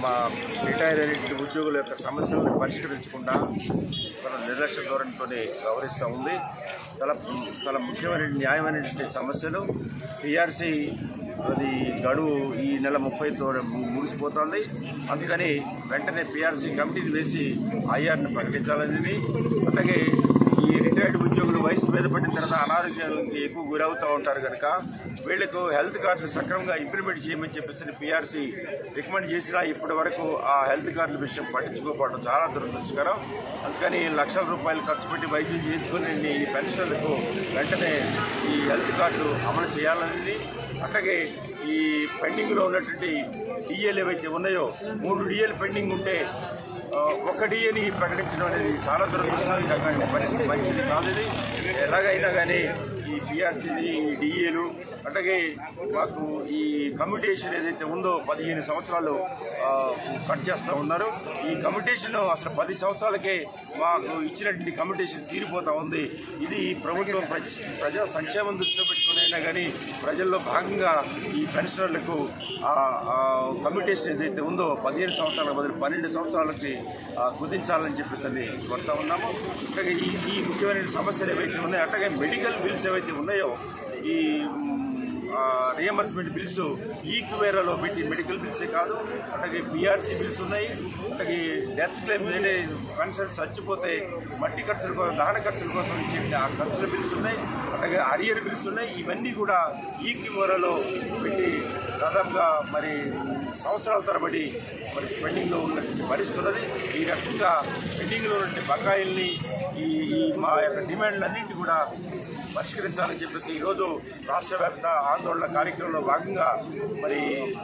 మా రిటైర్ అయిన ఉద్యోగుల యొక్క సమస్యలను పరిష్కరించకుండా చాలా నిర్లక్ష్య ధోరణితో వ్యవహరిస్తూ ఉంది. చాలా ముఖ్యమైన న్యాయమైనటువంటి సమస్యలు. పిఆర్సీ అది గడువు ఈ నెల 30తో ముగిసిపోతుంది. అందుకని వెంటనే పిఆర్సీ కమిటీని వేసి ఐఆర్ని ప్రకటించాలని, అలాగే ఈ రిటైర్డ్ ఉద్యోగులు వయసు మీద పడిన తర్వాత అనారోగ్యానికి ఎక్కువ గురవుతూ ఉంటారు కనుక వీళ్లకు హెల్త్ కార్డులు సక్రమంగా ఇంప్లిమెంట్ చేయమని చెప్పేసి పిఆర్సీ రికమెండ్ చేసినా ఇప్పటి వరకు ఆ హెల్త్ కార్డుల విషయం పట్టించుకోకపోవడం చాలా దురదృష్టకరం. అందుకని లక్షల రూపాయలు ఖర్చు పెట్టి వైద్యం చేయించుకుని ఈ పెన్షన్లకు వెంటనే ఈ హెల్త్ కార్డు అమలు చేయాలని, అట్లాగే ఈ పెండింగ్లో ఉన్నటువంటి డిఏలు ఏవైతే ఉన్నాయో 3 డిఏలు పెండింగ్ ఉంటే 1 డిఏని ప్రకటించడం అనేది చాలా దురదృష్టకరమైన పరిస్థితి, మంచిది కాదు. ఇది ఎలాగైనా కానీ ఈ పిఆర్సీని, ఈ డిఏలు, అట్లాగే మాకు ఈ కమ్యూటేషన్ ఏదైతే ఉందో 15 సంవత్సరాలు కట్ చేస్తూ ఉన్నారు. ఈ కమ్యూటేషన్ అసలు 10 సంవత్సరాలకే మాకు ఇచ్చినటువంటి కమ్యూటేషన్ తీరిపోతూ ఉంది. ఇది ప్రభుత్వం ప్రజా సంక్షేమం దృష్టిలో పెట్టుకునైనా కానీ ప్రజల్లో భాగంగా ఈ పెన్షనర్లకు కమ్యూటేషన్ ఏదైతే ఉందో 15 సంవత్సరాల బదులు 12 సంవత్సరాలకి కుదించాలని చెప్పేసి కోరుతా ఉన్నాము. అట్లాగే ఈ ముఖ్యమైన సమస్యలు ఏవైతే ఉన్నాయో, అట్లాగే మెడికల్ బిల్స్ ఏవైతే ఉన్నాయో ఈ రియంబర్స్మెంట్ బిల్స్ ఈక్వేరాలో పెట్టి మెడికల్ బిల్సే కాదు, అట్లాగే పిఆర్సీ బిల్స్ ఉన్నాయి, అట్లాగే డెత్ క్లెయిమ్ అంటే కన్సర్న్ చచ్చిపోతే మట్టి ఖర్చుల కోసం, దహన ఖర్చుల కోసం ఇచ్చే ఆ ఖర్చుల బిల్స్ ఉన్నాయి, అట్లాగే అరియర్ బిల్స్ ఉన్నాయి. ఇవన్నీ కూడా ఈక్వేరాలో పెట్టి దాదాపుగా మరి సంవత్సరాల తరబడి మరి పెండింగ్లో ఉన్నటువంటి పరిస్థితి ఉన్నది. ఈ రకంగా పెండింగ్లో ఉన్నటువంటి బకాయిల్ని ఈ మా యొక్క డిమాండ్లన్నింటినీ కూడా పరిష్కరించాలని చెప్పేసి ఈరోజు రాష్ట్ర వ్యాప్త ఆందోళన కార్యక్రమంలో భాగంగా మరి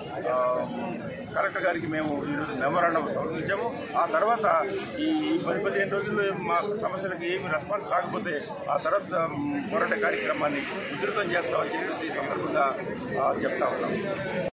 కలెక్టర్ గారికి మేము ఈరోజు మెమోరాండం సమర్పించాము. ఆ తర్వాత ఈ 10-15 రోజుల్లో మా సమస్యలకు ఏమి రెస్పాన్స్ రాకపోతే ఆ తర్వాత పోరాట కార్యక్రమాన్ని ఉధృతం చేస్తామని చెప్పేసి ఈ సందర్భంగా చెప్తా ఉన్నాం.